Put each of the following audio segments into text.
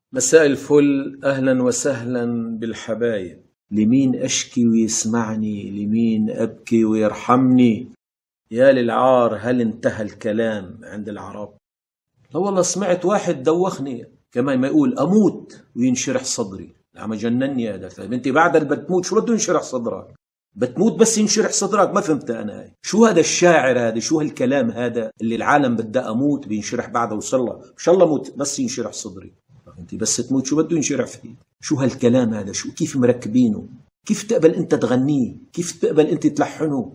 مساء الفل، أهلا وسهلا بالحبايب. لمين أشكي ويسمعني؟ لمين أبكي ويرحمني؟ يا للعار، هل انتهى الكلام عند العرب؟ لا والله، سمعت واحد دوخني كمان ما يقول أموت وينشرح صدري. عم جنني هذا. طيب أنت بعد اللي بتموت شو بده ينشرح صدرك؟ بتموت بس ينشرح صدرك؟ ما فهمت أنا هاي. شو هذا الشاعر هذا؟ شو هالكلام هذا اللي العالم بدها أموت بينشرح بعده؟ وصلها إن شاء الله موت بس ينشرح صدري. انت بس تموت شو بده ينشرح فيه؟ شو هالكلام هذا؟ شو كيف مركبينه؟ كيف تقبل انت تغنيه؟ كيف تقبل انت تلحنه؟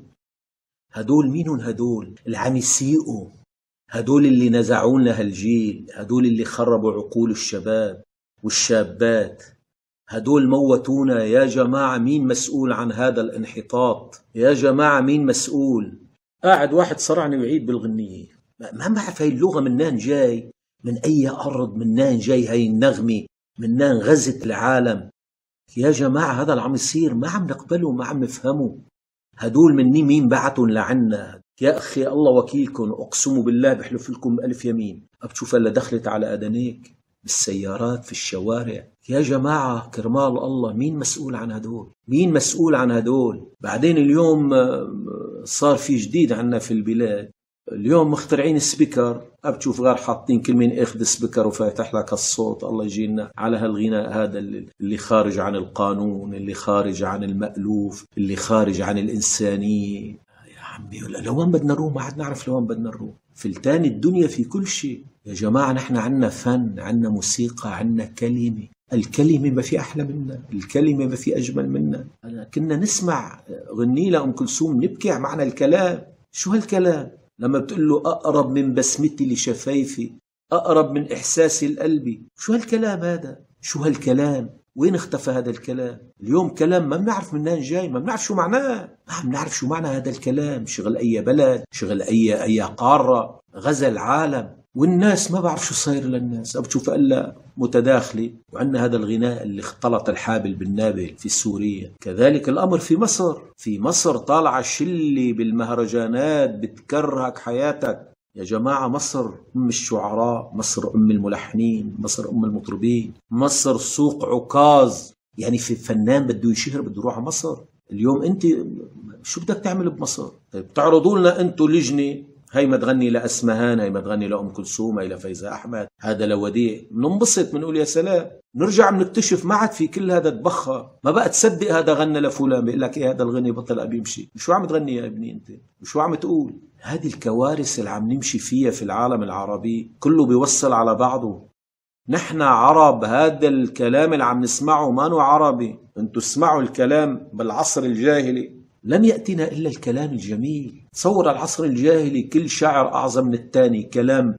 هدول مينهم؟ هدول اللي عم يسيئوا، هدول اللي نزعوا لنا هالجيل، هدول اللي خربوا عقول الشباب والشابات، هدول موتونا. يا جماعة مين مسؤول عن هذا الانحطاط؟ يا جماعة مين مسؤول؟ قاعد واحد صرعني ويعيد بالغنية. ما بعرف هاي اللغة منان جاي، من أي أرض منان جاي هاي النغمة، منان غزت العالم. يا جماعة هذا اللي عم يصير ما عم نقبله، ما عم نفهمه. هدول مني مين بعتهم لعنا؟ يا أخي الله وكيلكم، أقسم بالله بحلف لكم ألف يمين بتشوف إلا دخلت على أدنيك بالسيارات في الشوارع. يا جماعة كرمال الله، مين مسؤول عن هدول؟ مين مسؤول عن هدول؟ بعدين اليوم صار في جديد عنا في البلاد. اليوم مخترعين سبيكر، بتشوف غير حاطين كل مين اخذ سبيكر وفاتح لك الصوت. الله يجينا على هالغناء هذا اللي خارج عن القانون، اللي خارج عن المألوف، اللي خارج عن الإنسانية. يا عمي لوين بدنا نروح؟ ما عاد نعرف لوين بدنا نروح. فلتان الدنيا في كل شيء. يا جماعة نحن عنا فن، عنا موسيقى، عنا كلمة. الكلمة ما في أحلى منها، الكلمة ما في أجمل منها. كنا نسمع غني لأم كلثوم نبكي على معنى الكلام. شو هالكلام؟ لما بتقول له أقرب من بسمتي لشفايفي، أقرب من إحساسي القلبي. شو هالكلام هذا؟ شو هالكلام؟ وين اختفى هذا الكلام؟ اليوم كلام ما بنعرف منين جاي، ما بنعرف شو معناه، ما عم نعرف شو معنى هذا الكلام. شغل أي بلد، شغل أي قارة، غزا العالم. والناس ما بعرف شو صاير للناس، بتشوف إلا متداخلة. وعندنا هذا الغناء اللي اختلط الحابل بالنابل في سوريا. كذلك الأمر في مصر. في مصر طالعة شلة بالمهرجانات بتكرهك حياتك. يا جماعة مصر أم الشعراء، مصر أم الملحنين، مصر أم المطربين، مصر سوق عكاظ. يعني في فنان بده يشهر بده يروح على مصر. اليوم أنت شو بدك تعمل بمصر؟ طيب تعرضوا لنا أنتوا لجنة، هي ما تغني لأسمهان، هي ما تغني لأم كلثوم، هي لفايزة أحمد، هذا لوديع. بننبسط، بنقول يا سلام. نرجع بنكتشف ما عاد في كل هذا التبخر. ما بقى تصدق هذا غنى لفلان، بيقول لك ايه هذا الغني بطل بيمشي. شو عم تغني يا ابني انت؟ وشو عم تقول؟ هذه الكوارث اللي عم نمشي فيها في العالم العربي كله بيوصل على بعضه. نحن عرب، هذا الكلام اللي عم نسمعه ما نوع عربي. انتوا اسمعوا الكلام بالعصر الجاهلي، لم يأتنا إلا الكلام الجميل. تصور العصر الجاهلي كل شاعر أعظم من الثاني، كلام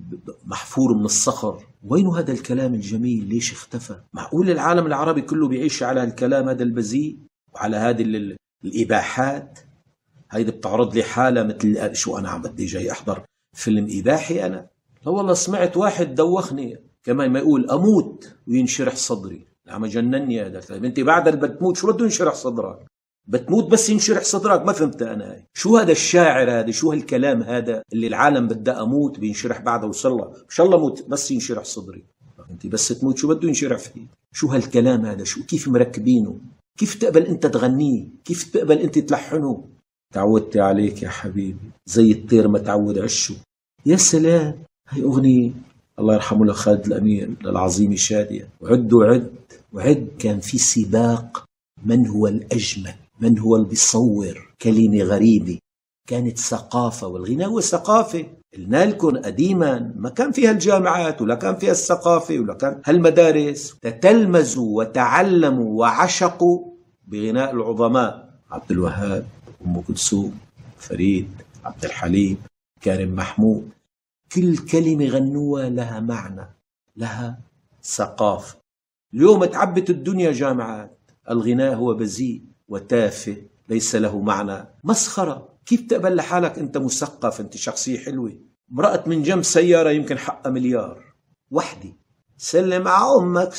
محفور من الصخر. وين هذا الكلام الجميل؟ ليش اختفى؟ معقول العالم العربي كله بيعيش على الكلام هذا البذيء وعلى هذه الإباحات؟ هيدي بتعرض لي حالة مثل شو أنا عم بدي جاي أحضر فيلم إباحي أنا؟ لا والله، سمعت واحد دوخني كمان ما يقول أموت وينشرح صدري. عم جنني هذا. طيب أنت بعد اللي بتموت شو بده ينشرح صدرك؟ بتموت بس ينشرح صدرك؟ ما فهمت أنا هاي. شو هذا الشاعر هذا؟ شو هالكلام هذا اللي العالم بدها أموت بينشرح بعده؟ وصلها إن شاء الله موت بس ينشرح صدري. أنت بس تموت شو بده ينشرح فيه؟ شو هالكلام هذا؟ شو كيف مركبينه؟ كيف تقبل أنت تغنيه؟ كيف تقبل أنت تلحنه؟ تعودت عليك يا حبيبي زي الطير ما تعود عشه. يا سلام، هي أغنية الله يرحمه لخالد الأمير للعظيم شادية. وعد وعد وعد، كان في سباق من هو الأجمل، من هو اللي بيصور كلمة غريبة. كانت ثقافة، والغناء هو ثقافة. قلنا لكم قديما ما كان فيها الجامعات ولا كان فيها الثقافة ولا كان هالمدارس. تتلمذوا وتعلموا وعشقوا بغناء العظماء: عبد الوهاب، أم كلثوم، فريد، عبد الحليم، كارم محمود. كل كلمة غنوها لها معنى، لها ثقافة. اليوم تعبت الدنيا جامعات، الغناء هو بذيء وتافه ليس له معنى، مسخرة. كيف تقبل لحالك أنت مثقف، أنت شخصية حلوة، مرأت من جنب سيارة يمكن حقها مليار وحدة، سلم على أمك،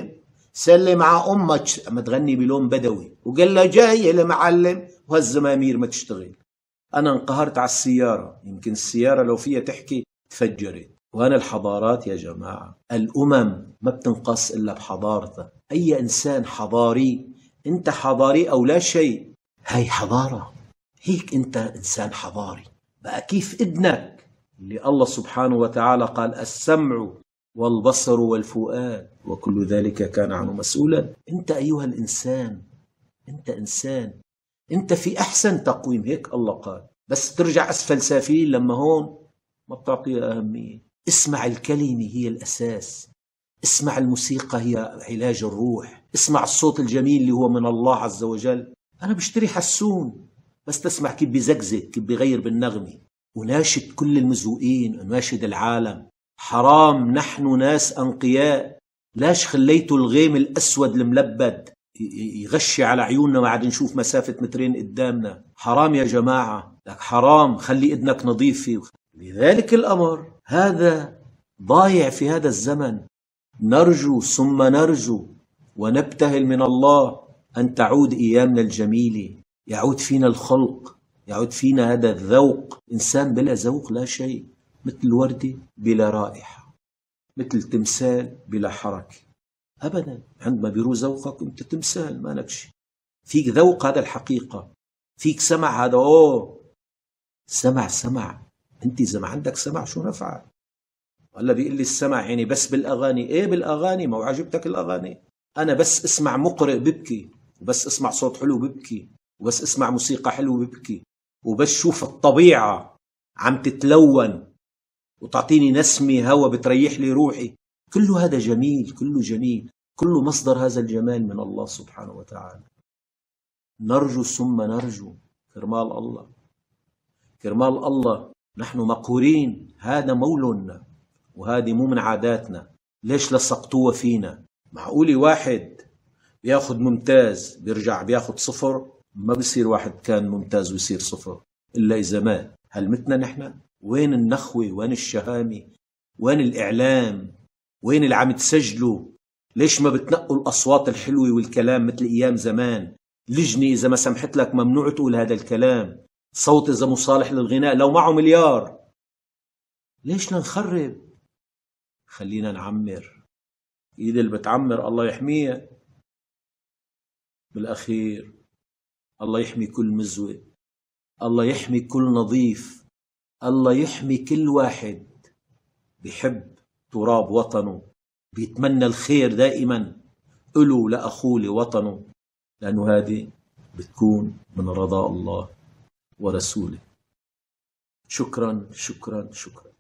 سلم على أمك، أما تغني بلون بدوي وقال له جاي المعلم وهالزمامير ما تشتغل. أنا انقهرت على السيارة، يمكن السيارة لو فيها تحكي تفجرت. وأنا الحضارات يا جماعة، الأمم ما بتنقص إلا بحضارتها. أي إنسان حضاري، أنت حضاري أو لا شيء، هاي حضارة، هيك أنت إنسان حضاري. بقى كيف ابنك اللي الله سبحانه وتعالى قال السمع والبصر والفؤاد وكل ذلك كان عنه مسؤولا، أنت أيها الإنسان، أنت إنسان، أنت في أحسن تقويم، هيك الله قال. بس ترجع أسفل سافلين لما هون ما بتعطيها أهمية. اسمع الكلمة هي الأساس، اسمع الموسيقى هي علاج الروح، اسمع الصوت الجميل اللي هو من الله عز وجل. أنا بشتري حسون بس تسمع كيف بزقزق، كيف بغير بالنغمة. وناشد كل المزوقين، وناشد العالم، حرام نحن ناس أنقياء، لاش خليتوا الغيم الأسود الملبد يغشي على عيوننا ما عاد نشوف مسافة مترين قدامنا؟ حرام يا جماعة، لك حرام، خلي إذنك نظيفة. لذلك الأمر هذا ضايع في هذا الزمن. نرجو ثم نرجو ونبتهل من الله أن تعود أيامنا الجميلة، يعود فينا الخلق، يعود فينا هذا الذوق. إنسان بلا ذوق لا شيء، مثل وردة بلا رائحة، مثل تمثال بلا حركة. أبدا، عندما بيروح ذوقك أنت تمثال ما لك شيء. فيك ذوق، هذا الحقيقة. فيك سمع، هذا سمع. أنت إذا ما عندك سمع شو نفعك؟ هلا بيقول لي السمع يعني بس بالأغاني. إيه بالأغاني؟ ما عجبتك الأغاني؟ أنا بس اسمع مقرئ ببكي، وبس اسمع صوت حلو ببكي، وبس اسمع موسيقى حلو ببكي، وبس شوف الطبيعة عم تتلون وتعطيني نسمة هوا بتريح لي روحي. كله هذا جميل، كله جميل، كله مصدر هذا الجمال من الله سبحانه وتعالى. نرجو ثم نرجو كرمال الله، كرمال الله. نحن مقهورين، هذا مولنا وهذه مو من عاداتنا. ليش لصقتوها فينا؟ معقولي واحد بياخد ممتاز بيرجع بياخد صفر؟ ما بصير واحد كان ممتاز ويصير صفر إلا إذا مات. هل متنا نحن؟ وين النخوة؟ وين الشهامة؟ وين الإعلام؟ وين اللي عم تسجلوا؟ ليش ما بتنقوا الأصوات الحلوة والكلام مثل أيام زمان؟ لجنة إذا ما سمحت لك ممنوع تقول هذا الكلام، صوت إذا مصالح للغناء لو معه مليار. ليش نخرب؟ خلينا نعمر. إيد اللي بتعمر الله يحميها. بالأخير الله يحمي كل مزوق، الله يحمي كل نظيف، الله يحمي كل واحد بيحب تراب وطنه، بيتمنى الخير دائما له لأخوه لوطنه، لأنه هذه بتكون من رضا الله ورسوله. شكرا شكرا شكرا.